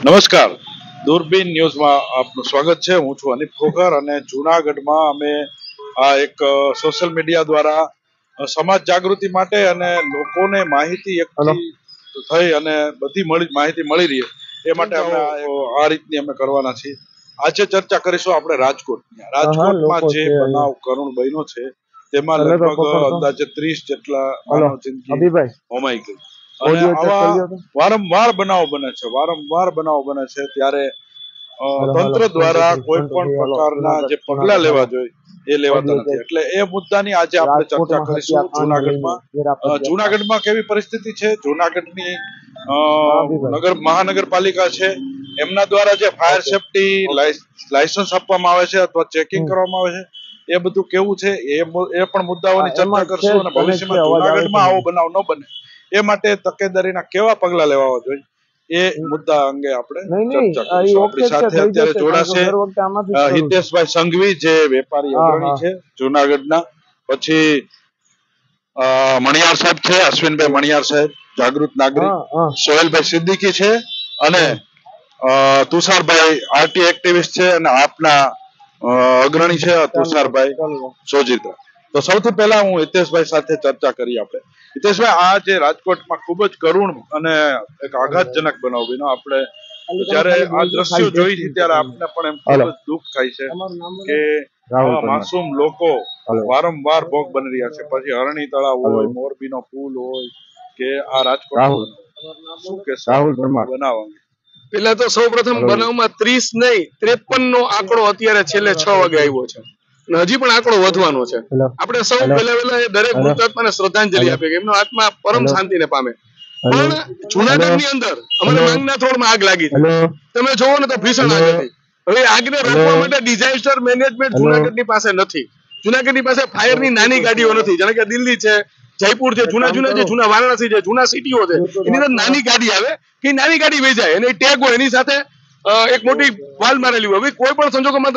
નમસ્કાર, દૂરબીન ન્યૂઝમાં આપનું સ્વાગત છે। હું છું અનિપ ખોખર અને જૂનાગઢમાં અમે આ એક સોશિયલ મીડિયા દ્વારા સમાજ જાગૃતિ માટે અને લોકોને માહિતી એકઠી થઈ અને બધી માહિતી મળી રહી એ માટે અમે આ રીતની અમે કરવાના છીએ। આજે ચર્ચા કરીશું આપણે રાજકોટમાં જે બનાવ કરુણ બન્યો છે તેમાં લગભગ અંદાજે 30 જેટલા માનવ જિંદગી હોમાઈ ગઈ અને આવા વારંવાર બનાવો બને છે ત્યારે તંત્ર દ્વારા કોઈ પણ પ્રકારના જે પગલા લેવા જોઈએ એ લેવાતા નથી। એટલે એ મુદ્દાની આજે આપણે ચર્ચા કરીશું। જૂનાગઢમાં કેવી પરિસ્થિતિ છે, જૂનાગઢની મહાનગરપાલિકા છે એમના દ્વારા જે ફાયર સેફટી લાયસન્સ આપવામાં આવે છે અથવા ચેકિંગ કરવામાં આવે છે એ બધું કેવું છે એ પણ મુદ્દાઓની ચર્ચા કરશું અને ભવિષ્યમાં જૂનાગઢમાં આવો બનાવ ન બને એ માટે તકેદારીના કેવા પગલા લેવા જોઈએ એ મુદ્દા અંગે આપણે ચર્ચા કરીશું। આપણી સાથે અત્યારે જોડાશે હિતેશભાઈ સંઘવી જે વેપારી અગ્રણી છે જૂનાગઢના, પછી મણિયાર સાહેબ છે, અશ્વિનભાઈ મણિયાર સાહેબ જાગૃત નાગરિક, સોહેલભાઈ સિદ્દીકી છે અને તુષારભાઈ આરટી એક્ટિવિસ્ટ છે અને આપના અગ્રણી છે તુષારભાઈ સોજીત્રા। તો સૌથી પહેલા હું હિતેશભાઈ સાથે ચર્ચા કરી આપણે। હિતેશભાઈ, આ જે રાજકોટમાં ખૂબ જ કરુણ અને એક આઘાતજનક બનાવ બન્યો, આપણે જ્યારે આ દ્રશ્યો જોઈ છે ત્યારે આપને પણ એમ ખૂબ જ દુઃખ થાય છે કે માસૂમ લોકો વારંવાર ભોગ બની રહ્યા છે। પછી હરણી તળાવ હોય, મોરબીનો પુલ હોય કે આ રાજકોટ, શું કે બનાવ અંગે? પેલા તો સૌ પ્રથમ બનાવમાં 30 નહીં 53 નો આંકડો અત્યારે છેલ્લે 6 વાગે આવ્યો છે અને હજી પણ આંકડો વધવાનો છે। આપણે સૌ પહેલા દરેક મૃતાત્માને શ્રદ્ધાંજલિ આપીએ કે એમનો આત્મા પરમ શાંતિને પામે। પણ જૂનાગઢની અંદર અમારે માંગના થોડમાં આગ લાગી હતી, તમે જોવો ને તો ભીષણ આગ હતી। હવે આગને રોકવા માટે ડિઝાસ્ટર મેનેજમેન્ટ જૂનાગઢની પાસે નથી। જૂનાગઢની પાસે ફાયરની નાની ગાડીઓ નથી, જાણે કે દિલ્હી છે, જયપુર છે, જૂના વારાણસી છે, જૂના સિટીઓ છે, એની અંદર નાની ગાડી આવે કે નાની ગાડી વહી જાય અને ટેગ હોય એની સાથે એક મોટી વાલ મારેલી હોય। હવે કોઈ પણ સંજોગોમાં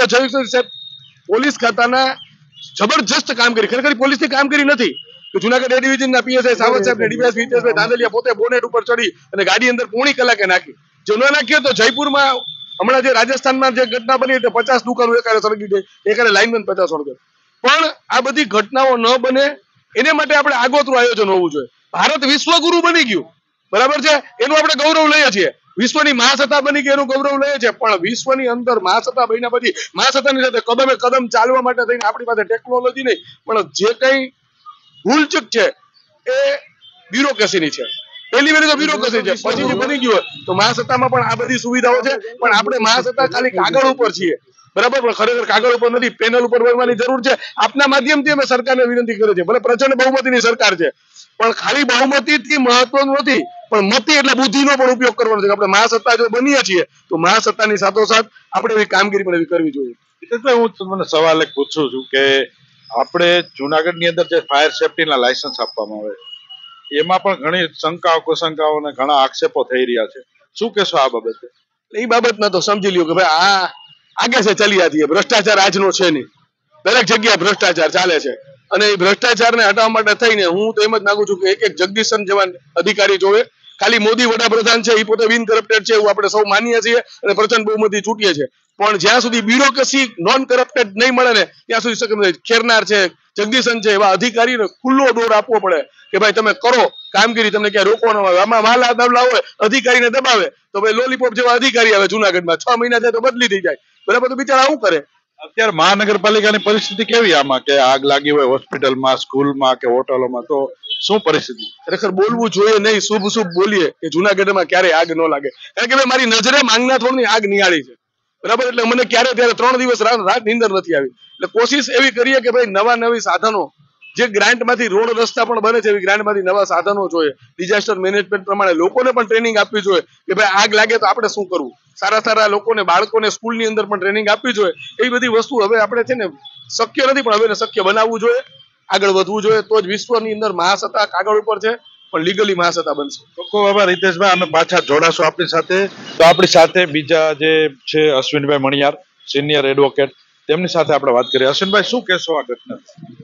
પોલીસ ખાતાના જબરજસ્ત કામગીરી, ખરેખર પોલીસની કામગીરી નથી। જૂનાગઢ એ ડિવિઝનના પીએસઆઈ સાવત સાહેબ ને ડીવાયએસપી હિતેશભાઈ ધાંધલિયા પોતે બોનેટ ઉપર ચડી અને ગાડી અંદર પોણી કલાકે નાખી। જો ન નાખ્યો તો જયપુરમાં હમણાં જે રાજસ્થાનમાં જે ઘટના બની તે 50 દુકાનો એકારે સળગી ગઈ, એકારે લાઇનમેન 50 સળગે। પણ આ બધી ઘટનાઓ ન બને એને માટે આપણે આગોતરું આયોજન હોવું જોઈએ। ભારત વિશ્વગુરુ બની ગયું, બરાબર છે, એનું આપણે ગૌરવ લઈએ છીએ। વિશ્વની મહાસત્તા બની ગઈ એનું ગૌરવ લઈએ છીએ, પણ વિશ્વની અંદર મહાસત્તા બન્યા પછી મહાસત્તાની સાથે કદમે કદમ ચાલવા માટે થઈને આપણી પાસે ટેકનોલોજી નહીં પણ જે કઈ ભૂલચૂક છે એ બ્યુરોક્રેસીની છે। પહેલી વાર તો બ્યુરોક્રેસી છે, પછી જે બની ગયું તો મહાસત્તામાં પણ આ બધી સુવિધાઓ છે, પણ આપણે મહાસત્તા ખાલી કાગળ ઉપર છીએ, બરાબર, પણ ખરેખર કાગળ ઉપર નથી, પેનલ ઉપર બનવાની જરૂર છે। આપના માધ્યમથી અમે સરકારને વિનંતી કરીએ છીએ, ભલે પ્રચંડ બહુમતીની સરકાર છે પણ ખાલી બહુમતીથી મહત્વનું નથી, પણ મતી એટલે બુદ્ધિનો પણ ઉપયોગ કરવાનો છે। આપણે મહાસત્તા જો બનીએ છીએ તો મહાસત્તાની સાથોસાથ આપણે એવી કામગીરી પણ એવી કરવી જોઈએ। એટલે હું તમને સવાલ એક પૂછું છું કે આપણે જૂનાગઢની અંદર જે ફાયર સેફટીના લાયસન્સ આપવામાં આવે એમાં પણ ઘણી શંકાઓ કુશંકાઓ અને ઘણા આક્ષેપો થઈ રહ્યા છે, શું કહેશો આ બાબતે? એ બાબતમાં તો સમજી લ્યો કે ભાઈ આ આગે છે ચલી આતી है, ભ્રષ્ટાચાર આજનો છે નહીં, દરેક જગ્યાએ ભ્રષ્ટાચાર ચાલે છે અને એ ભ્રષ્ટાચારને હટાવવા માટે થઈને હું તો એમ જ માંગુ છું કે એક જગદીશન જેવા અધિકારી જોવે। ખાલી મોદી વડાપ્રધાન છે એ પોતે બિન કરપ્ટેડ છે એવું આપણે સૌ માનીએ છીએ અને પ્રચંડ બહુમતી ચૂંટીએ છીએ, પણ જ્યાં સુધી બ્યુરોક્રેસી નોન કરપ્ટેડ નહીં મળે ને ત્યાં સુધી ખેરનાર છે, જગદીશન છે એવા અધિકારીને ખુલ્લો દોર આપવો પડે કે ભાઈ તમે કરો કામગીરી, તમને ક્યાં રોકવાનો આવે। આમાં વાલા દાવલા હોય અધિકારીને દબાવે તો ભાઈ લોલીપોપ જેવા અધિકારી આવે જૂનાગઢમાં, 6 મહિના જાય તો બદલી થઈ જાય, બરાબર, તો બિચારા આવું કરે। અત્યારે મહાનગરપાલિકાની પરિસ્થિતિ કેવી આમાં કે આગ લાગી હોય હોસ્પિટલમાં, સ્કૂલમાં કે હોટલોમાં, તો શું પરિસ્થિતિ? ખરેખર બોલવું જોઈએ નહીં, શુભ બોલીએ કે જૂનાગઢમાં ક્યારે આગ ન લાગે, કારણ કે મારી નજરે માંગના થોડની આગ નિહાળી છે, બરાબર, એટલે મને ક્યારે ત્યારે 3 દિવસ રાત નીંદર નથી આવી। એટલે કોશિશ એવી કરીએ કે ભાઈ નવી સાધનો જે ગ્રાન્ટમાંથી રોડ રસ્તા પણ બને છે એવી ગ્રાન્ટમાંથી નવા સાધનો જોઈએ, ડિઝાસ્ટર મેનેજમેન્ટ પ્રમાણે લોકોને પણ ટ્રેનિંગ આપવી જોઈએ કે ભાઈ આગ લાગે તો આપણે શું કરવું, સારા લોકોને બાળકોને સ્કૂલની અંદર પણ ટ્રેનિંગ આપવી જોઈએ। એવી બધી વસ્તુ હવે આપણે છે ને શક્ય નથી પણ હવે શક્ય બનાવવું જોઈએ, આગળ વધવું જોઈએ, તો જ વિશ્વની અંદર મહાસત્તા કાગળ ઉપર છે પણ લીગલી મહાસત્તા બનશે। ખૂબ આભાર હિતેશભાઈ, અમે પાછા જોડાશું આપણી સાથે। તો આપણી સાથે બીજા જે છે અશ્વિનભાઈ મણિયાર, સિનિયર એડવોકેટ, તેમની સાથે આપણે વાત કરીએ। અશ્વિનભાઈ, શું કહેશો આ ઘટના?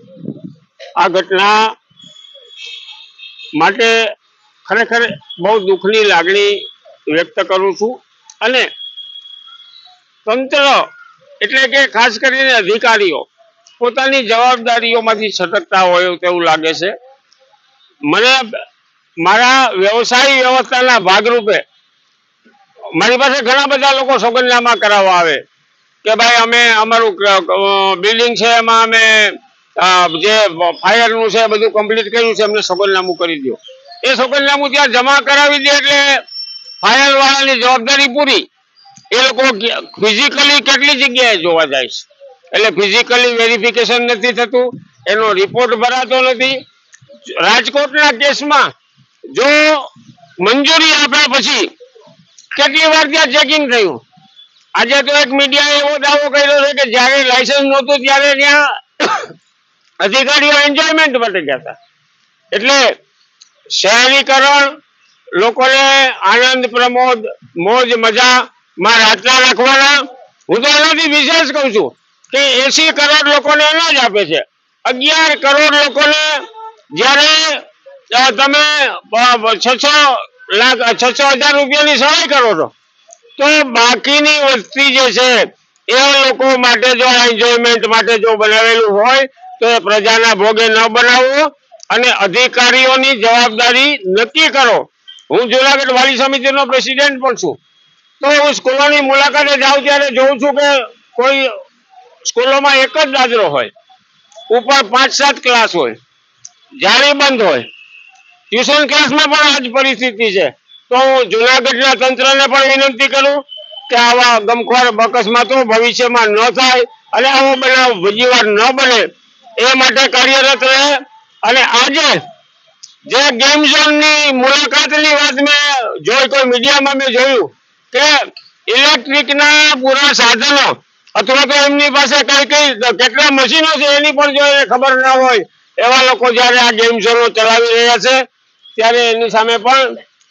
આ ઘટના માટે ખરેખર બહુ દુઃખની લાગણી વ્યક્ત કરું છું અને તંત્ર એટલે કે ખાસ કરીને અધિકારીઓ પોતાની જવાબદારીઓમાંથી છટકતા હોય તેવું લાગે છે. મને મારા વ્યવસાય વ્યવસ્થાના ભાગરૂપે મારી પાસે ઘણા બધા લોકો સોગંદનામા કરાવવા આવે કે ભાઈ અમે અમારું બિલ્ડિંગ છે એમાં અમે જે ફાયરનું છે બધું કમ્પ્લીટ કર્યું છે, અમને સોગંદનામું કરી દો. એ સોગંદનામું ત્યાં જમા કરાવી દે એટલે ફાયર વાળાની જવાબદારી પૂરી. એ લોકો ફિઝિકલી કેટલી જગ્યાએ જોવા જાય છે, એટલે ફિઝિકલી વેરિફિકેશન નથી થતું, એનો રિપોર્ટ ભરાતો નથી. રાજકોટના કેસમાં જો મંજૂરી આપ્યા પછી કેટલી વાર ત્યાં ચેકિંગ થયું. આજે તો એક મીડિયાએ એવો દાવો કર્યો છે કે જયારે લાયસન્સ નહોતું ત્યારે ત્યાં અધિકારીઓ એન્જોયમેન્ટ માટે ગયા હતા. એટલે શહેરીકરણ, લોકોને આનંદ પ્રમોદ મોજ મજા માં રાતના રાખવાના. હું તો એનાથી વિશેષ કઉ છું કે 80 કરોડ લોકોને અનાજ આપે છે, 11 કરોડ લોકોને જયારે તમે 600,000 રૂપિયાની સહાય કરો છો, તો બાકીની વસ્તી જે છે એ લોકો માટે જો એન્જોયમેન્ટ માટે જો બનાવેલું હોય તો એ પ્રજાના ભોગે ન બનાવવો અને અધિકારીઓની જવાબદારી નક્કી કરો. હું જુનાગઢ વાલી સમિતિનો પ્રેસિડેન્ટ પણ છું, તો હું સ્કૂલોની મુલાકાતે જાઉં ત્યારે જોઉં છું કે કોઈ સ્કૂલોમાં એક જ દાદરો હોય, ઉપર 5-7 ક્લાસ હોય, જાળી બંધ હોય. ટ્યુશન ક્લાસમાં પણ આ જ પરિસ્થિતિ છે. તો હું જુનાગઢના તંત્રને પણ વિનંતી કરું કે આવા ગમખ્વાર અકસ્માતો ભવિષ્યમાં ન થાય અને આવો બનાવ બીજી વાર ન બને એ માટે કાર્યરત રહે. અને આજે જે ગેમ ઝોનની મુલાકાતની વાત મેં જોઈ, કોઈ મીડિયામાં મેં જોયું કે ઇલેક્ટ્રિકના પૂરા સાધનો અથવા તો એમની પાસે કેટલા મશીનો છે એની પણ જો એને ખબર ના હોય એવા લોકો જયારે આ ગેમ ઝોનો ચલાવી રહ્યા છે ત્યારે એની સામે પણ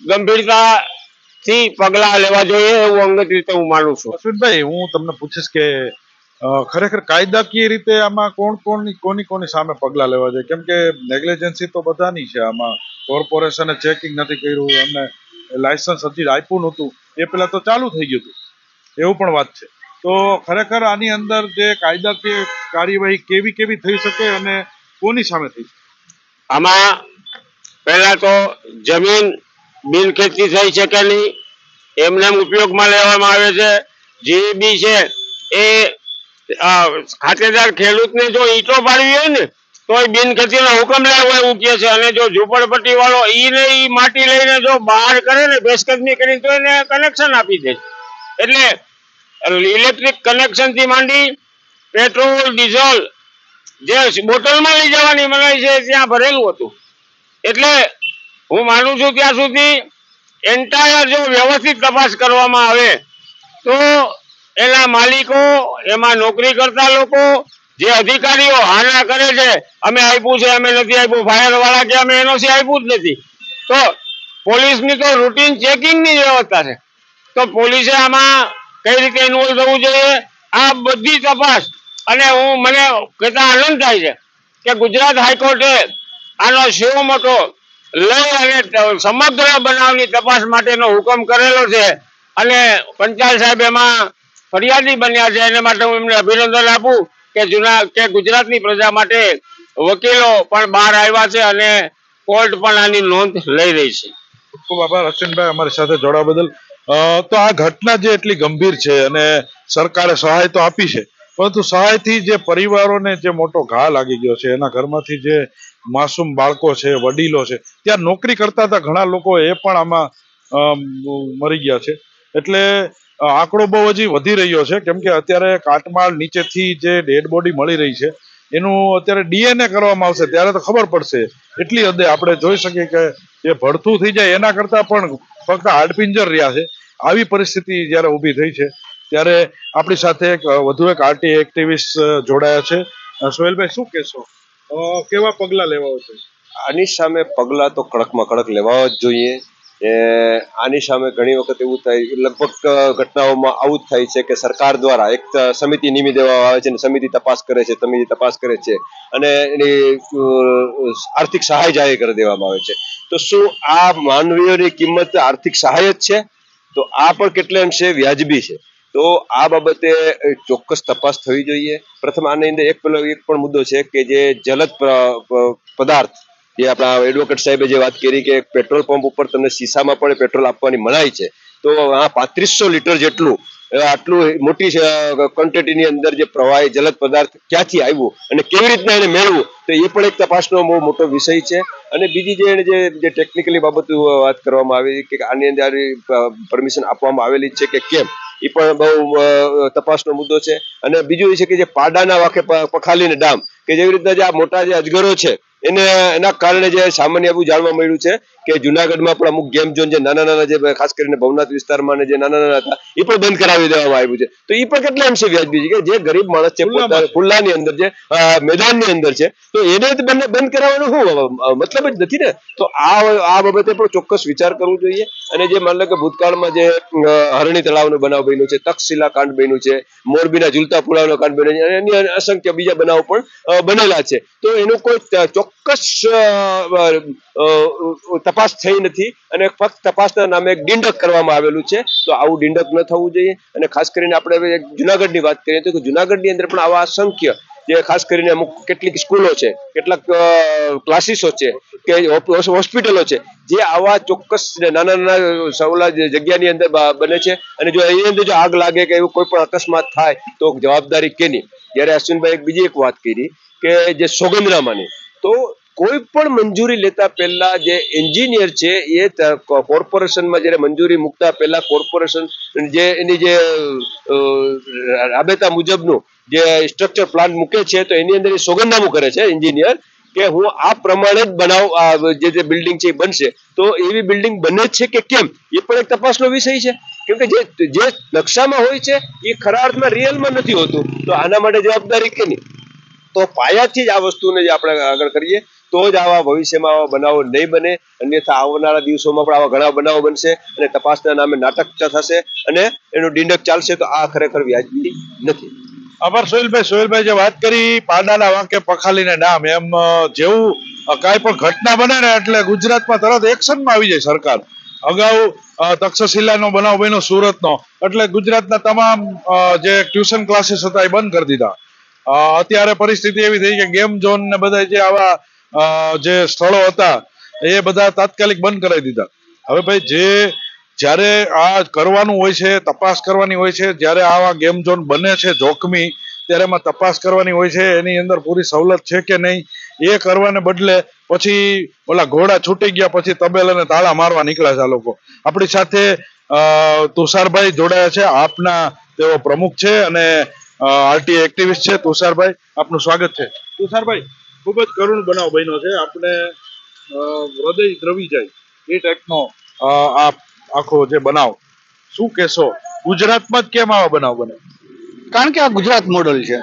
ગંભીરતાથી પગલા લેવા જોઈએ એવું અંગત રીતે હું માનું છું. અશ્વિનભાઈ, હું તમને પૂછીશ કે ખરેખર કાયદાકીય રીતે આમાં કોની સામે પગલા લેવા જોઈએ? કેમ કે નેગ્લિજન્સી તો બધાની છે આમાં. કોર્પોરેશને ચેકિંગ નથી કર્યું, એમને લાયસન્સ હજી આપ્યું નહોતું, એ પેલા તો ચાલુ થઈ ગયું હતું, એવું પણ વાત છે. તો ખરેખર આની અંદર જે કાયદાકીય કાર્યવાહી કેવી થઈ શકે અને કોની સામે થઈ શકે? આમાં પહેલા તો જમીન બિનખેતી થઈ શકે નહીં, એમને ઉપયોગમાં લેવામાં આવે છે. જીબી છે એ ખાતેદાર ખેડૂતને જો ઈંટો પાડવી હોય ને તો એ બિનખેતીનો હુકમ લાવો એવું કહે છે. અને જો ઝૂંપડપટ્ટી વાળો ઈ માટી લઈને જો બહાર કરે ને બેસકદમી કરી તો એને કનેક્શન આપી દે. એટલે ઇલેક્ટ્રિક કનેક્શન થી માંડી પેટ્રોલ ડીઝલ જે બોટલમાં લઈ જવાની મનાઈ છે ત્યાં ભરેલું હતું. એટલે હું માનું છું ત્યાં સુધી એન્ટાયર જો વ્યવસ્થિત તપાસ કરવામાં આવે તો એના માલિકો, એમાં નોકરી કરતા લોકો, જે અધિકારીઓ હાના કરે છે અમે આપ્યું છે અમે નથી આપ્યું, ફાયર વાળા કે અમે એનઓસી આપ્યું જ નથી, તો પોલીસની તો રૂટીન ચેકિંગની વ્યવસ્થા છે. તો પોલીસે આમાં કઈ રીતે ઇન્વોલ્વ થવું જોઈએ આ બધી તપાસ. અને મને કહેતા આનંદ થાય છે કે ગુજરાત હાઈકોર્ટે આનો શિવ મોટો લઈ અને સમગ્ર બનાવની તપાસ માટેનો હુકમ કરેલો છે. અને પંચાલ સાહેબ એમાં ફરિયાદી બન્યા છે, એના માટે હું એમને અભિનંદન આપું કે ગુજરાતની પ્રજા માટે વકીલો પણ બહાર આવ્યા છે અને કોર્ટ પણ આની નોંધ લઈ રહી છે. ખૂબ આભાર અશ્વિનભાઈ અમારી સાથે જોડાવા બદલ. તો આ ઘટના જે એટલી ગંભીર છે અને સરકારે સહાય તો આપી છે, પરંતુ સહાયથી જે પરિવારોને જે મોટો ઘા લાગી ગયો છે, એના ઘરમાંથી જે માસૂમ બાળકો છે, વડીલો છે, ત્યાં નોકરી કરતા હતા ઘણા લોકો એ પણ આમાં મરી ગયા છે. એટલે આંકડો બહુ હજી વધી રહ્યો છે, કેમ કે અત્યારે કાટમાળ નીચેથી જે ડેડ બોડી મળી રહી છે એનું અત્યારે ડીએનએ કરવામાં આવશે ત્યારે તો ખબર પડશે. એટલી હદે આપણે જોઈ શકીએ કે જે ભડથું થઈ જાય એના કરતાં પણ ફક્ત હાડપિંજર રહ્યા છે. આવી પરિસ્થિતિ જ્યારે ઊભી થઈ છે ત્યારે આપણી સાથે વધુ એક આરટી એક્ટિવિસ્ટ જોડાયા છે. સોહેલભાઈ, શું કહેશો? કેવા પગલા લેવા છે? આની સામે પગલા તો કડકમાં કડક લેવા જ જોઈએ. આની સામે ઘણી વખત એવું થાય, લગભગ ઘટનાઓમાં આવું જ થાય છે કે સરકાર દ્વારા એક સમિતિ નિમી દેવામાં આવે છે અને સમિતિ તપાસ કરે છે અને એની આર્થિક સહાય જાહેર કરી દેવામાં આવે છે. તો શું આ માનવીઓની કિંમત આર્થિક સહાય જ છે? તો આ પણ કેટલે અંશે વ્યાજબી છે. તો આ બાબતે ચોક્કસ તપાસ થવી જોઈએ. પ્રથમ આની અંદર એક પણ મુદ્દો છે કે જે જલદ પદાર્થ, જે આપણા એડવોકેટ સાહેબે જે વાત કરી કે પેટ્રોલ પંપ ઉપર તમને શીશામાં પણ પેટ્રોલ આપવાની મનાઈ છે, તો આ 3500 લીટર જેટલું આટલું મોટી ક્વોન્ટિટીની અંદર જે પ્રવાહી જલદ પદાર્થ ક્યાંથી આવ્યું અને કેવી રીતના એને મેળવવું, તો એ પણ એક તપાસનો બહુ મોટો વિષય છે. અને બીજી જે ટેકનિકલી બાબતો વાત કરવામાં આવી કે આની અંદર પરમિશન આપવામાં આવેલી છે કે કેમ, એ પણ બહુ તપાસનો મુદ્દો છે. અને બીજું એ છે કે જે પાડાના વાંકે પખાલીને ડામ, કે જેવી રીતના જે આ મોટા જે અજગરો છે એના કારણે જે સામાન્ય એવું જાણવા મળ્યું છે કે જુનાગઢમાં પણ અમુક ગેમ ઝોન જે નાના નાના જે ખાસ કરીને ભવનાથ વિસ્તારમાં જે નાના નાના હતા એ પણ બંધ કરાવી દેવામાં આવ્યું છે. તો એ પણ કેટલા અંશે વ્યાજબી છે કે જે ગરીબ માણસ છે ખુલ્લાની અંદર જે મેદાનની અંદર છે, તો એને બંધ કરાવવાનો શું મતલબ જ નથી ને. તો આ બાબતે પણ ચોક્કસ વિચાર કરવો જોઈએ. અને જે માન લો કે ભૂતકાળમાં જે હરણી તળાવનો બનાવ બન્યો છે, તક્ષશિલા કાંડ બન્યું છે, મોરબીના ઝૂલતા પુલાવનો કાંડ બન્યો છે, અને અન્ય અસંખ્ય બીજા બનાવો પણ બનેલા છે. તો એનું કોઈ ચોક્કસ તપાસ થઈ નથી અને ફક્ત તપાસના નામે એક ડિંડક કરવામાં આવેલું છે. તો આવું ડિંડક ન થવું જોઈએ. અને ખાસ કરીને આપણે જુનાગઢની વાત કરીએ તો જુનાગઢની અંદર પણ આવા અસંખ્ય જે ખાસ કરીને અમુક કેટલીક સ્કૂલો છે, કેટલાક ક્લાસીસો છે કે હોસ્પિટલો છે, જે આવા ચોક્કસ નાના નાના સવલા જગ્યાની અંદર બને છે. અને જો એની અંદર જો આગ લાગે કે એવું કોઈ પણ અકસ્માત થાય તો જવાબદારી કેની. જ્યારે અશ્વિનભાઈ બીજી એક વાત કરી કે જે સોગંદનામાની, તો કોઈ પણ મંજૂરી લેતા પહેલા જે એન્જિનિયર છે એ કોર્પોરેશનમાં જ્યારે મંજૂરી મૂકતા પહેલા કોર્પોરેશન જે એની જે રાબેતા મુજબનું જે સ્ટ્રક્ચર પ્લાન મૂકે છે, તો એની અંદર એ સોગંદનામું કરે છે એન્જિનિયર કે હું આ પ્રમાણે જ બનાવ જે બિલ્ડિંગ છે એ બનશે. તો એવી બિલ્ડિંગ બને છે કે કેમ, એ પણ એક તપાસનો વિષય છે. કેમ કે જે નકશામાં હોય છે એ ખરા અર્થમાં રિયલમાં નથી હોતું. તો આના માટે જવાબદારી કેની. તો પાયાથી જ આ વસ્તુને જે આપણે આગળ કરીએ તો જ આવા ભવિષ્યમાં આવા બનાવો નહીં બને. અન્યથા આવનારા દિવસોમાં પણ આવા ઘણા બનાવો બનશે અને તપાસના નામે નાટક થશે અને એનું ડિંડક ચાલશે. તો આ ખરેખર વ્યાજબી નથી. આભાર સોહેલભાઈ જે વાત કરી પાડાના વાંકે પખાલીને ડામ, એમ જેવું કાંઈ પણ ઘટના બને ને એટલે ગુજરાતમાં તરત એક્શનમાં આવી જાય સરકાર. અગાઉ તક્ષશિલાનો બનાવ બન્યો સુરતનો, એટલે ગુજરાતના તમામ જે ટ્યુશન ક્લાસીસ હતા એ બંધ કરી દીધા. અત્યારે પરિસ્થિતિ એવી થઈ કે ગેમ ઝોન ને બધા જે આવા જે સ્થળો હતા એ બધા તાત્કાલિક બંધ કરાવી દીધા. હવે ભાઈ જ્યારે આ કરવાનું હોય છે, તપાસ કરવાની હોય છે, જ્યારે આવા ગેમ ઝોન બને છે જોખમી, ત્યારે એમાં તપાસ કરવાની હોય છે, એની અંદર પૂરી સવલત છે કે નહીં એ કરવાને બદલે પછી ઓલા ઘોડા છૂટી ગયા પછી તબેલાને તાળા મારવા નીકળ્યા છે આ લોકો. આપણી સાથે તુષારભાઈ જોડાયા છે, આપના તેઓ પ્રમુખ છે અને આરટી એક્ટિવિસ્ટ છે. તુષારભાઈ, આપનું સ્વાગત છે. તુષારભાઈ, ખૂબ જ કરુણ બનાવ બન્યો છે, આપણે હૃદય દ્રવી જાય એ ટાઈપનો આ આખો જે બનાવ, શું કહેશો? ગુજરાતમાં જ કેમ આવા બનાવ બને? કારણ કે આ ગુજરાત મોડલ છે.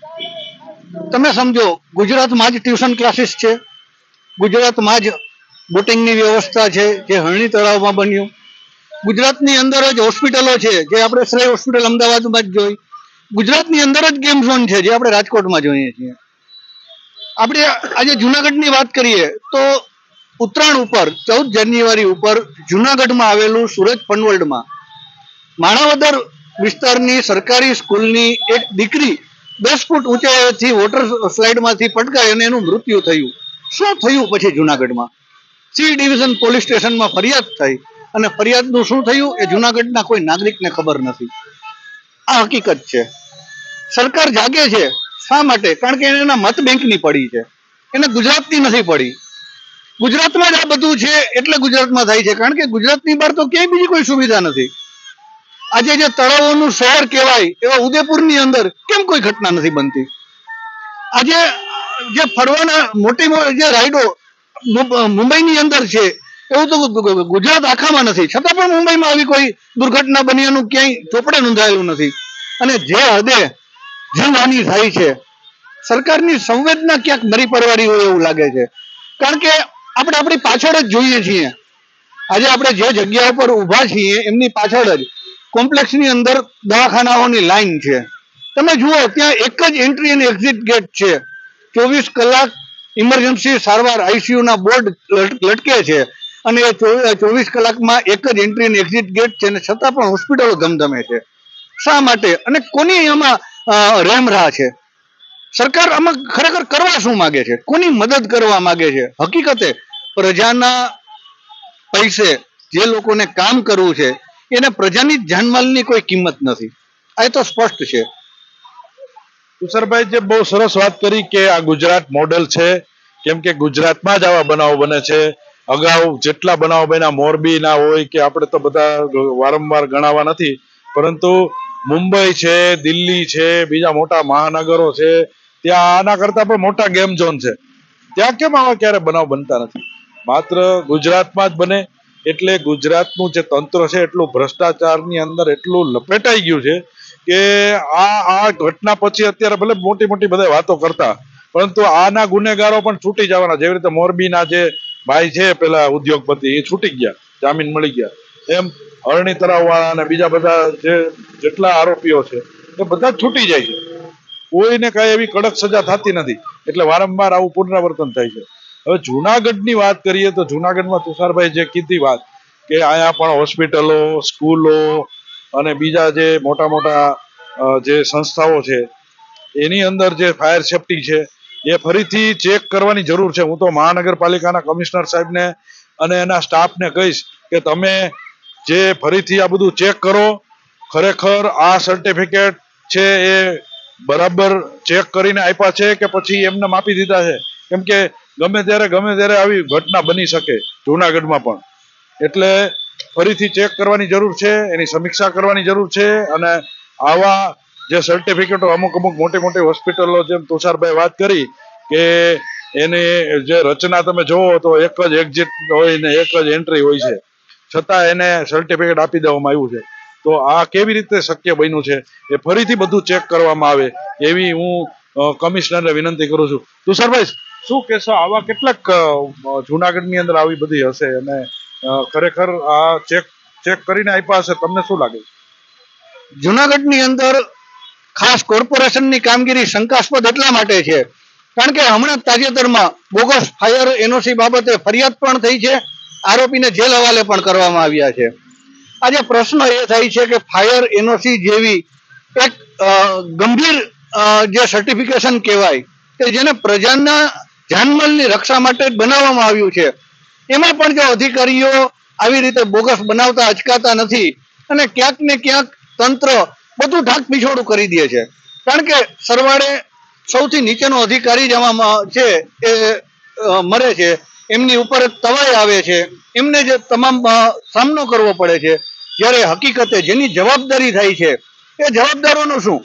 તમે સમજો, ગુજરાતમાં જ ટ્યુશન ક્લાસીસ છે, ગુજરાતમાં જ બોટિંગની વ્યવસ્થા છે જે હરણી તળાવમાં બન્યું, ગુજરાતની અંદર જ હોસ્પિટલો છે જે આપણે શ્રેય હોસ્પિટલ અમદાવાદમાં જ જોઈ, ગુજરાતની અંદર જ ગેમ ઝોન છે જે આપણે રાજકોટમાં જોઈએ છીએ. આપણે આજે જુનાગઢની વાત કરીએ તો ઉત્તરાયણ ઉપર 14 જાન્યુઆરી ઉપર જુનાગઢમાં આવેલું સુરજ ફનવર્લ્ડમાં માણાવદર વિસ્તારની સરકારી સ્કૂલની એક દીકરી 10 ફૂટ ઊંચાઈથી વોટર સ્લાઇડમાંથી પટકાઈ અને એનું મૃત્યુ થયું. શું થયું પછી જુનાગઢમાં? સી ડિવિઝન પોલીસ સ્ટેશનમાં ફરિયાદ થઈ અને ફરિયાદનું શું થયું એ જુનાગઢના કોઈ નાગરિકને ખબર નથી. આ હકીકત છે. સરકાર જાગે છે શા માટે? કારણ કે એના મત બેંકની પડી છે, એને ગુજરાતની નથી પડી. ગુજરાતમાં જ આ બધું છે એટલે ગુજરાતમાં થાય છે, કારણ કે ગુજરાતની બહાર તો ક્યાંય બીજી કોઈ સુવિધા નથી. આજે જે તળાવોનું શહેર કહેવાય એવા ઉદયપુરની અંદર કેમ કોઈ ઘટના નથી બનતી? આજે જે ફરવાના મોટી જે રાઈડો મુંબઈની અંદર છે એવું તો ગુજરાત આખામાં નથી, છતાં પણ મુંબઈમાં આવી કોઈ દુર્ઘટના બની એનું ક્યાંય ચોપડે નોંધાયેલું નથી. અને જે હદે જીવહાની થાય છે, સરકારની સંવેદના ક્યાંક નરી પરવારી હોય એવું લાગે છે. કારણ કે આપણે આપણી પાછળ જ જોઈએ છીએ. આજે આપણે જે જગ્યા ઉપર ઊભા છીએ એમની પાછળ જ કોમ્પ્લેક્સની અંદર દવાખાનાઓની લાઈન છે. તમે જુઓ, ત્યાં એક જ એન્ટ્રી અને એક્ઝિટ ગેટ છે. 24 કલાક ઇમરજન્સી સારવાર આઈસીયુના બોર્ડ લટકે છે અને એ 24 કલાકમાં એક જ એન્ટ્રી અને એક્ઝિટ ગેટ છે, ને છતાં પણ હોસ્પિટલો ધમધમે છે. શા માટે અને કોની આમાં રેમરાહ છે? સરકાર આમાં ખરેખર કરવા શું માંગે છે? કોની મદદ કરવા માંગે છે? હકીકતે પ્રજાના પૈસે જે લોકોને કામ કરવું છે એને પ્રજાની જાનમાલની કોઈ કિંમત નથી. આ તો સ્પષ્ટ છે. તુષારભાઈ જે બહુ સરસ વાત કરી કે આ ગુજરાત મોડેલ છે, કેમ કે ગુજરાતમાં જ આવા બનાવો બને છે. અગાઉ જેટલા બનાવો બન્યા મોરબીના હોય કે આપણે તો બધા વારંવાર ગણાવવા નથી, પરંતુ મુંબઈ છે, દિલ્હી છે, બીજા મોટા મહાનગરો છે, ત્યાં આના કરતા પણ મોટા ગેમ ઝોન છે. ત્યાં કેમ આવા ક્યારે બનાવ બનતા નથી? માત્ર ગુજરાતમાં જ બને એટલે ગુજરાતનું જે તંત્ર છે એટલું ભ્રષ્ટાચારની અંદર એટલું લપેટાઈ ગયું છે કે આ ઘટના પછી અત્યારે ભલે મોટી મોટી બધા વાતો કરતા, પરંતુ આના ગુનેગારો પણ છૂટી જવાના. જેવી રીતે મોરબીના જે ભાઈ છે પેલા ઉદ્યોગપતિ, એ છૂટી ગયા, જામીન મળી ગયા. એમ અરણી તળાવવાળા અને બીજા બધા જેટલા આરોપીઓ છે એ બધા જ છૂટી જાય છે. કોઈને કઈ એવી કડક સજા થતી નથી. એટલે વારંવાર આવું પુનરાવર્તન થાય છે. હવે જુનાગઢની વાત કરીએ તો જુનાગઢમાં તુષારભાઈ જે કીધી વાત કે અહીંયા પણ હોસ્પિટલો, સ્કૂલો અને બીજા જે મોટા મોટા જે સંસ્થાઓ છે એની અંદર જે ફાયર સેફટી છે એ ફરીથી ચેક કરવાની જરૂર છે. હું તો મહાનગરપાલિકાના કમિશનર સાહેબને અને એના સ્ટાફને કહીશ કે તમે જે ફરીથી આ બધું ચેક કરો, ખરેખર આ સર્ટિફિકેટ છે એ બરાબર ચેક કરીને આપ્યા છે કે પછી એમને માપી દીધા છે. કેમ કે ગમે ત્યારે આવી ઘટના બની શકે જુનાગઢમાં પણ. એટલે ફરીથી ચેક કરવાની જરૂર છે, એની સમીક્ષા કરવાની જરૂર છે. અને આવા જે સર્ટિફિકેટો અમુક મોટી મોટી હોસ્પિટલો, જેમ તુષારભાઈ વાત કરી કે એની જે રચના તમે જોવો તો એક જ એક્ઝિટ હોય ને એક જ એન્ટ્રી હોય છે, છતાં એને સર્ટિફિકેટ આપી દેવામાં આવ્યું છે. તો આ કેવી રીતે શક્ય બન્યું છે? એ ફરીથી બધું ચેક કરવામાં આવે એવી હું કમિશનરને વિનંતી કરું છું. તુષારભાઈ શું કહેશો? આવા કેટલાક જુનાગઢની અંદર આવી બધી હશે અને ખરેખર આ ચેક કરીને આપ્યા હશે, તમને શું લાગે? જુનાગઢની અંદર ખાસ કોર્પોરેશનની કામગીરી શંકાસ્પદ એટલા માટે છે કારણ કે હમણાં તાજેતરમાં બોગસ ફાયર એનઓસી બાબતે ફરિયાદ પણ થઈ છે, આરોપીને જેલ હવાલે પણ કરવામાં આવ્યા છે. આજે પ્રશ્ન એ થાય છે કે ફાયર એનઓસી જેવી એક ગંભીર જે સર્ટિફિકેશન કહેવાય કે જેને પ્રજાના જાનમાલની રક્ષા માટે બનાવવામાં આવ્યું છે, એમાં પણ જો અધિકારીઓ આવી રીતે બોગસ બનાવતા અચકાતા નથી અને ક્યાંક ને ક્યાંક તંત્ર બધું ઢાક પીછોડું કરી દે છે. કારણ કે સરવાળે સૌથી નીચેનો અધિકારી જ આમાં છે એ મરે છે, એમની ઉપર તવાઈ આવે છે, એમને જે તમામ સામનો કરવો પડે છે. જ્યારે હકીકતે જેની જવાબદારી થાય છે એ જવાબદારોનું શું?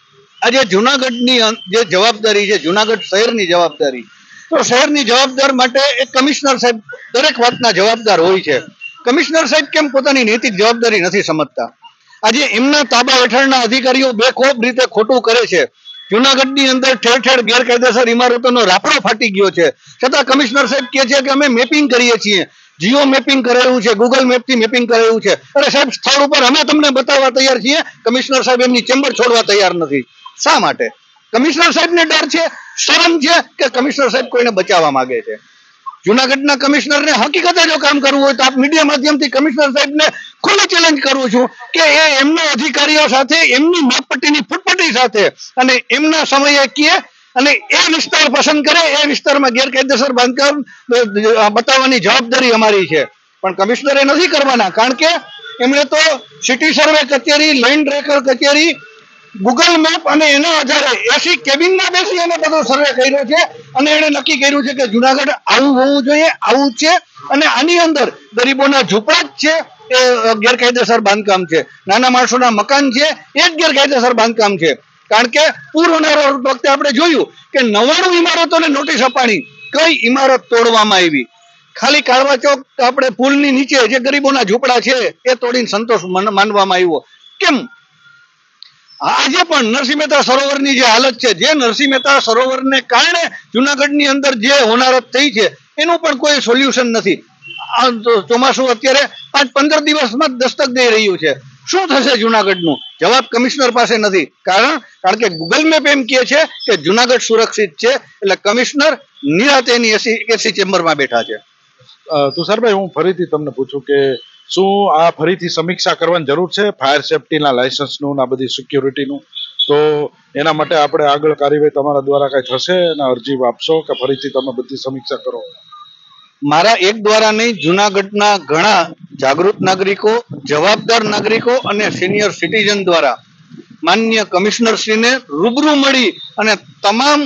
આજે જુનાગઢની જે જવાબદારી છે, જુનાગઢ શહેરની જવાબદારી, તો શહેરની જવાબદાર માટે એક કમિશનર સાહેબ દરેક વાતના જવાબદાર હોય છે. કમિશનર સાહેબ કેમ પોતાની નૈતિક જવાબદારી નથી સમજતા? આજે એમના તાબા હેઠળના અધિકારીઓ બેખોફ રીતે ખોટું કરે છે. જુનાગઢની અંદર ઠેર ઠેર ગેરકાયદેસર ઇમારતોનો રાફડો ફાટી ગયો છે, છતાં કમિશનર સાહેબ કહે છે કે અમે મેપિંગ કરીએ છીએ, જીઓ મેપિંગ કરેલું છે, ગૂગલ મેપથી મેપિંગ કરેલું છે. અરે સાહેબ, સ્થળ ઉપર અમે તમને બતાવવા તૈયાર છીએ, કમિશનર સાહેબ એમની ચેમ્બર છોડવા તૈયાર નથી. શા માટે? કમિશનર સાહેબને ડર છે, શરમ છે કે કમિશનર સાહેબ કોઈને બચાવવા માંગે છે? જુનાગઢના કમિશનરને હકીકતે જો કામ કરવું હોય તો આપ મીડિયા માધ્યમથી કમિશનર સાહેબને ખુલ્લી ચેલેન્જ કરું છું કે એ એમના અધિકારીઓ સાથે, એમની માપપટ્ટીની ફૂટપટ્ટી સાથે અને એમના સમયે કહે અને એ વિસ્તાર પસંદ કરે, એ વિસ્તારમાં ગેરકાયદેસર બાંધકામ બતાવવાની જવાબદારી અમારી છે. પણ કમિશનરે નથી કરવાના, કારણ કે એમણે તો સિટી સર્વે કચેરી, લેન્ડ રેકર્ડ કચેરી, ગૂગલ મેપ અને એના આધારે એસી કેબિનમાં બેસી એને બધો સર્વે કર્યો છે અને એને નક્કી કર્યું છે કે જુનાગઢ આવું હોવું જોઈએ, આવું છે. અને આની અંદર ગરીબોના ઝૂંપડા જ છે એ ગેરકાયદેસર બાંધકામ છે, નાના માણસોના મકાન છે એ જ ગેરકાયદેસર બાંધકામ છે. કારણ કે પૂર હોનારા વખતે આપણે જોયું કે 99 ઇમારતોને નોટિસ અપાણી, કઈ ઇમારત તોડવામાં આવી? ખાલી કાળવા ચોક આપણે પુલની નીચે જે ગરીબોના ઝૂંપડા છે એ તોડીને સંતોષ માનવામાં આવ્યો. કેમ? આજે પણ નરસિંહ મહેતા સરોવરની જે હાલત છે, જે નરસિંહ મહેતા સરોવરને કારણે જુનાગઢની અંદર જે હોનારત થઈ છે એનું પણ કોઈ સોલ્યુશન નથી. ચોમાસું અત્યારે 5-15 દિવસમાં દસ્તક દઈ રહ્યું છે. શું થશે જુનાગઢનું? જવાબ કમિશનર પાસે નથી. કારણ કે ગૂગલ મેપ એમ કહે છે કે જુનાગઢ સુરક્ષિત છે, એટલે કમિશનર નિરાતે એની એસી ચેમ્બરમાં બેઠા છે. તુષારભાઈ, હું ફરીથી તમને પૂછું કે શું આ ફરીથી સમીક્ષા કરવાની જરૂર છે ફાયર સેફટીના લાયસન્સનું, આ બધી સિક્યોરિટીનું? તો એના માટે આપણે આગળ કાર્યવાહી તમારા દ્વારા કઈ થશે અને અરજી આપશો કે ફરીથી તમે બધી સમીક્ષા કરો? મારા એક દ્વારા નહીં, જુનાગઢના ઘણા જાગૃત નાગરિકો, જવાબદાર નાગરિકો અને સિનિયર સિટીઝન દ્વારા માનનીય કમિશનરશ્રીને રૂબરૂ મળી અને તમામ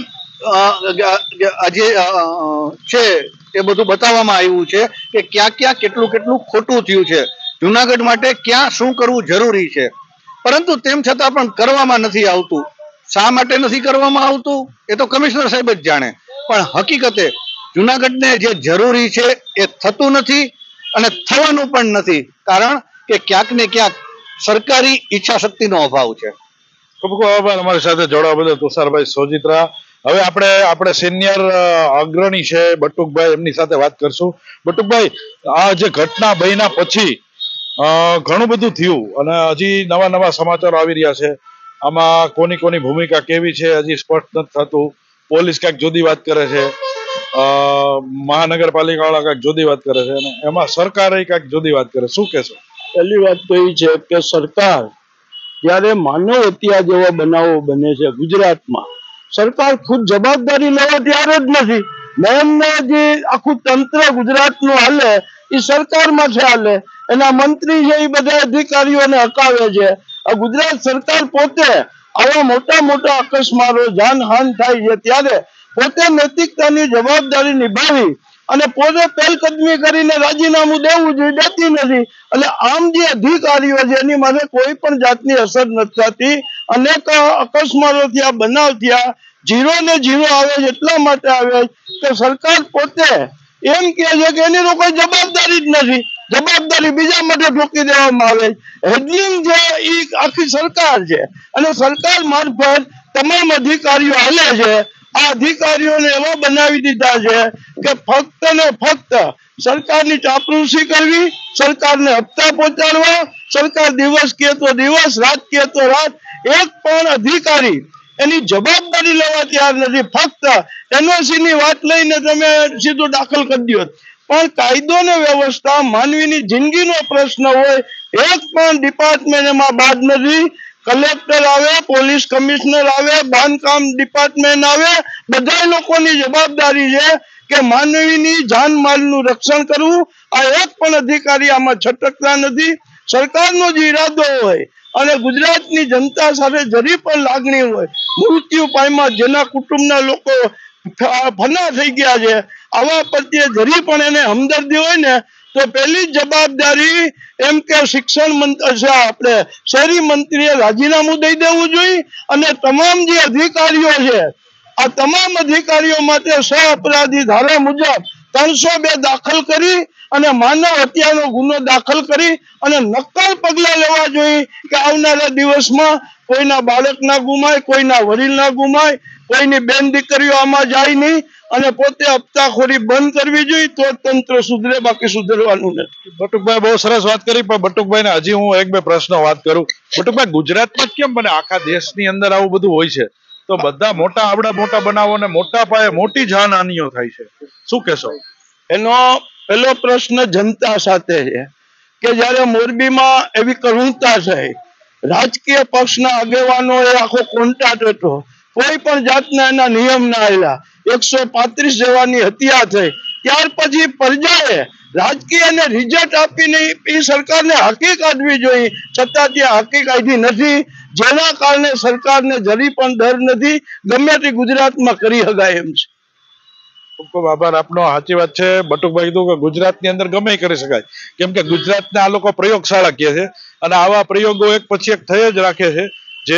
આજે છે એ બધું બતાવવામાં આવ્યું છે કે ક્યાં ક્યાં કેટલું કેટલું ખોટું થયું છે, જુનાગઢ માટે ક્યાં શું કરવું જરૂરી છે. પરંતુ તેમ છતાં પણ કરવામાં નથી આવતું. શા માટે નથી કરવામાં આવતું એ તો કમિશનર સાહેબ જ જાણે, પણ હકીકતે જુનાગઢને જે જરૂરી છે એ થતું નથી અને થવાનું પણ નથી, કારણ કે ક્યાંક ને ક્યાંક સરકારી ઈચ્છા શક્તિનો અભાવ છે. ખૂબ ખૂબ આભાર અમારી સાથે જોડાવા બદલ તુષારભાઈ સોજિત્રા. હવે આપણે સિનિયર અગ્રણી છે બટુકભાઈ, એમની સાથે વાત કરશું. બટુકભાઈ, આ જે ઘટના બન્યા પછી ઘણું બધું થયું અને હજી નવા નવા સમાચારો આવી રહ્યા છે. આમાં કોની કોની ભૂમિકા કેવી છે હજી સ્પષ્ટ નથી થતું. પોલીસ ક્યાંક જુદી વાત કરે છે, મહાનગરપાલિકા વાળા ક્યાંક જુદી વાત કરે છે અને એમાં સરકારે ક્યાંક જુદી વાત કરે. શું કહેશો? પહેલી વાત તો એ છે કે સરકાર જ્યારે માનવ હત્યા જેવા બનાવો બને છે ગુજરાતમાં, સરકાર ખુદ જવાબદારી લેવા ત્યારે જ નથી. મેન જે આખું તંત્ર ગુજરાતનું હાલે એ સરકારમાં છે હાલે, એના મંત્રી છે એ બધા અધિકારીઓને હકાવે છે. આ ગુજરાત સરકાર પોતે આવા મોટા મોટા અકસ્માતો જાનહાન થાય છે ત્યારે પોતે નૈતિકતાની જવાબદારી નિભાવી અને પોતે પહેલકદમી કરીને રાજીનામું દેવું જોઈએ, દેતી નથી. એટલે આમ જે અધિકારીઓ છે એની માથે કોઈ પણ જાતની અસર નથી થતી. અનેક અકસ્માતો થયા, બનાવ થયા, 0 ને 0 આવે છે એટલા માટે આવે કે સરકાર પોતે એમ કે છે કે એની તો કોઈ જવાબદારી જ નથી, જવાબદારી બીજા માટે ઠોકી દેવામાં આવે. હેડલિંગ છે એ આખી સરકાર છે અને સરકાર મારફત તમામ અધિકારીઓ હાલે છે. આ અધિકારીઓને એવા બનાવી દીધા છે કે ફક્ત ને ફક્ત સરકારની ચાપલૂસી કરવી, સરકારને હપ્તા પહોંચાડવા, સરકાર દિવસ કહે તો દિવસ, રાત કહે તો રાત. એક પણ અધિકારી એની જવાબદારી લેવા તૈયાર નથી. ફક્ત એનઓસી ની વાત લઈને તમે સીધું દાખલ કરી દો, પણ કાયદો ને વ્યવસ્થા, માનવીની જિંદગીનો પ્રશ્ન હોય, એક પણ ડિપાર્ટમેન્ટ એમાં બાદ નથી. કલેક્ટર આવે, પોલીસ કમિશનર આવે, બાંધકામ ડિપાર્ટમેન્ટ આવે, બધા લોકોની જવાબદારી છે કે માનવીની જાનમાલનું રક્ષણ કરવું. આ એક પણ અધિકારી આમાં છટકતા નથી. સરકારનો જે ઈરાદો હોય અને ગુજરાતની જનતા સાથે જરી પણ લાગણી હોય, મૃત્યુ પામ્યા જેના કુટુંબના લોકો ફના થઈ ગયા છે, આવા પ્રત્યે જરી પણ એને હમદર્દી હોય ને તો પહેલી જવાબદારી એમ કે શિક્ષણ મંત્રી, આપણે શહેરી મંત્રીએ રાજીનામું દઈ દેવું જોઈએ અને તમામ જે અધિકારીઓ છે આ તમામ અધિકારીઓ માટે સહ અપરાધી ધારા મુજબ 302 દાખલ કરી અને માનવ હત્યાનો ગુનો દાખલ કરી અને નક્કર પગલા લેવા જોઈએ કે આવનારા દિવસમાં કોઈના બાળક ના ગુમાય, કોઈના વડીલ ના ગુમાય, કોઈની બેન દીકરીઓ આમાં જાય નહીં અને પોતે હપ્તાખોરી બંધ કરવી જોઈએ તો તંત્ર સુધરે, બાકી સુધરવાનું નથી. બટુકભાઈ બહુ સરસ વાત કરી, પણ બટુકભાઈને હજી હું એક બે પ્રશ્નો વાત કરું. બટુકભાઈ, ગુજરાતમાં કેમ બને? આખા દેશની અંદર આવું બધું હોય છે તો બધા મોટા આવડા મોટા બનાવો ને મોટા પાયે મોટી જાનહાનિઓ થાય છે, શું કહેશો? એનો પહેલો પ્રશ્ન જનતા સાથે છે કે જયારે મોરબીમાં એવી કરુણતા થઈ, રાજકીય પક્ષના આગેવાનોએ આખો કોન્ટ્રાક્ટ હતો, કોઈ પણ જાતના એના નિયમ ના આવેલા, 135 જેવાની હત્યા થઈ, ત્યાર પછી પ્રજાએ રાજકીય ને રિઝલ્ટ આપીને એ સરકારને હાકી કાઢવી જોઈએ, છતાં ત્યાં હાકી કાઢી નથી, જેના કારણે સરકારને જરી પણ ડર નથી, ગમે તે ગુજરાતમાં કરી શકાય એમ છે. ખૂબ ખૂબ આભાર આપનો. સાચી વાત છે. બટુકભાઈ કીધું કે ગુજરાતની અંદર ગમે કરી શકાય, કેમ કે ગુજરાતને આ લોકો પ્રયોગશાળા કહે છે અને આવા પ્રયોગો એક પછી એક થઈ જ રાખે છે જે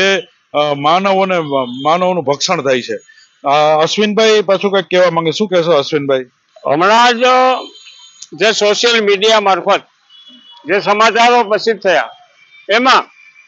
માનવોનું ભક્ષણ થાય છે. અશ્વિનભાઈ પાછું કઈક કહેવા માંગે, શું કહેશો અશ્વિનભાઈ? હમણાં જ જે સોશિયલ મીડિયા મારફત જે સમાચારો પ્રસિદ્ધ થયા એમાં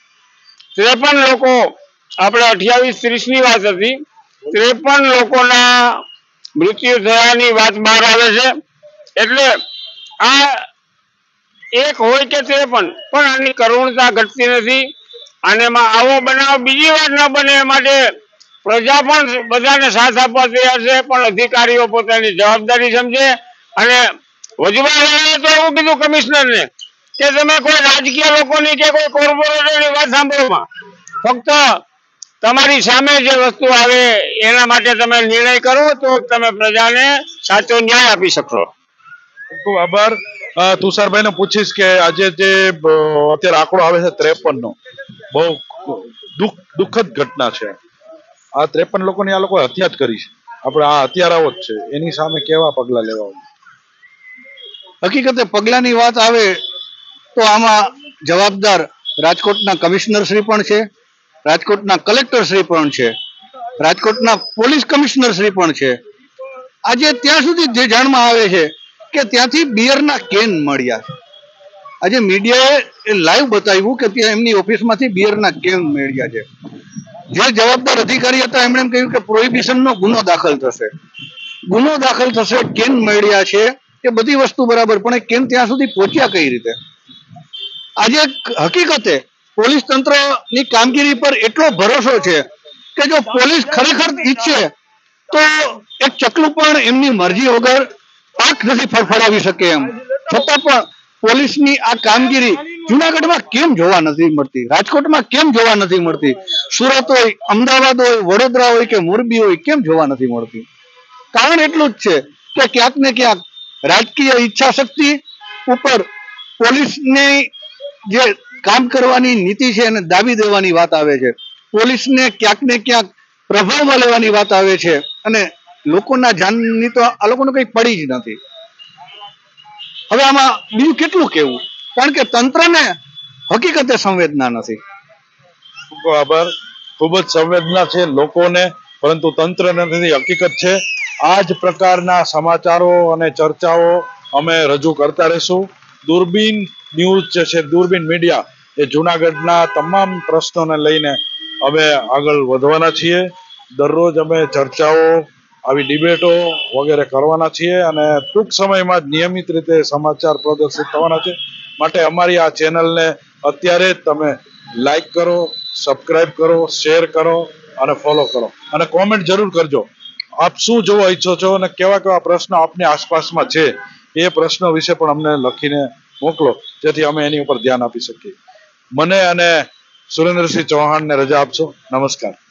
53 લોકો, આપણે 28-30 ની વાત હતી, 53 લોકોના મૃત્યુ થયાની વાત બહાર આવે છે. એટલે આ એક હોય કે 53 પણ આની કરુણતા ઘટતી નથી અને એમાં આવો બનાવ બીજી વાર ન બને એ માટે પ્રજા પણ બધાને સાથ આપવા તૈયાર છે, પણ અધિકારીઓ પોતાની જવાબદારી સમજે અને વધુમાં તો એવું કીધું કમિશનરને કે તમે કોઈ રાજકીય લોકોની કે કોઈ કોર્પોરેટરની વાત સાંભળોમાં, ફક્ત તમારી સામે જે વસ્તુ આવે એના માટે તમે નિર્ણય કરો તો તમે પ્રજાને સાચો ન્યાય આપી શકશો. ખૂબ આભાર. તુષારભાઈને પૂછીશ કે આજે જે અત્યારે આંકડો આવે છે 53 નો, બહુ દુઃખદ ઘટના છે. આ 53 લોકોની આ લોકો હત્યા જ કરી છે. આપણે આ હત્યારાઓ જ છે, એની સામે કેવા પગલા લેવા? હકીકતે પગલાની વાત આવે તો આમાં જવાબદાર રાજકોટના કમિશનર શ્રી પણ છે, રાજકોટના કલેક્ટર શ્રી પણ છે, રાજકોટના પોલીસ કમિશનર શ્રી પણ છે. આજે ત્યાં સુધી જે જાણમાં આવે છે કે ત્યાંથી બિયરના કેન મળ્યા છે. આજે મીડિયાએ લાઈવ બતાવ્યું કે ત્યાં એમની ઓફિસમાંથી બિયરના કેન મળ્યા છે. જે જવાબદાર અધિકારી હતા એમણે એમ કહ્યું કે પ્રોહિબિશનનો ગુનો દાખલ થશે, કેન મળ્યા છે, એ બધી વસ્તુ બરાબર, પણ એ કેન ત્યાં સુધી પહોંચ્યા કઈ રીતે? આજે હકીકતે પોલીસ તંત્રની કામગીરી પર એટલો ભરોસો છે કે જો પોલીસ ખરેખર ઈચ્છે તો એક ચકલું પણ એમની મરજી વગર પાંખ નથી ફડફડાવી શકે એમ. છતાં પણ પોલીસની આ કામગીરી જુનાગઢમાં કેમ જોવા નથી મળતી, રાજકોટમાં કેમ જોવા નથી મળતી, સુરત હોય, અમદાવાદ હોય, વડોદરા હોય કે મોરબી હોય, કેમ જોવા નથી મળતી? કારણ એટલું જ છે કે ક્યાંક ને ક્યાંક રાજકીય ઈચ્છા શક્તિ ઉપર પોલીસની જે કામ કરવાની નીતિ છે એને દાબી દેવાની વાત આવે છે. પોલીસને ક્યાંક ને ક્યાંક પ્રભાવમાં લેવાની વાત આવે છે અને લોકોના જાનની તો આ લોકોને કંઈ પડી જ નથી. હવે આમાં બીજું કેટલું કહેવું, કારણ કે તંત્રને હકીકતે સંવેદના નથી. ખૂબ આભાર. ખૂબ જ સંવેદના છે લોકોને, પરંતુ તંત્રને નથી. હકીકત છે આ જ પ્રકારના સમાચારો અને ચર્ચાઓ અમે રજૂ કરતા રહીશું. દૂરબીન ન્યૂઝ જે છે, દૂરબીન મીડિયા, એ જુનાગઢના તમામ પ્રશ્નોને લઈને અમે આગળ વધવાના છીએ. દરરોજ અમે ચર્ચાઓ, આવી ડિબેટો વગેરે કરવાના છીએ અને ટૂંક સમયમાં જ નિયમિત રીતે સમાચાર પ્રદર્શિત થવાના છે. માટે અમારી આ ચેનલને અત્યારે જ તમે લાઈક કરો, સબસ્ક્રાઇબ કરો, શેર કરો અને ફોલો કરો અને કોમેન્ટ જરૂર કરજો. આપ શું જોવા ઈચ્છો છો અને કેવા કેવા પ્રશ્નો આપની આસપાસમાં છે એ પ્રશ્નો વિશે પણ અમને લખીને મોકલો, જેથી અમે એની ઉપર ધ્યાન આપી શકીએ. મને અને સુરેન્દ્રસિંહ ચૌહાણને રજા આપશો. નમસ્કાર.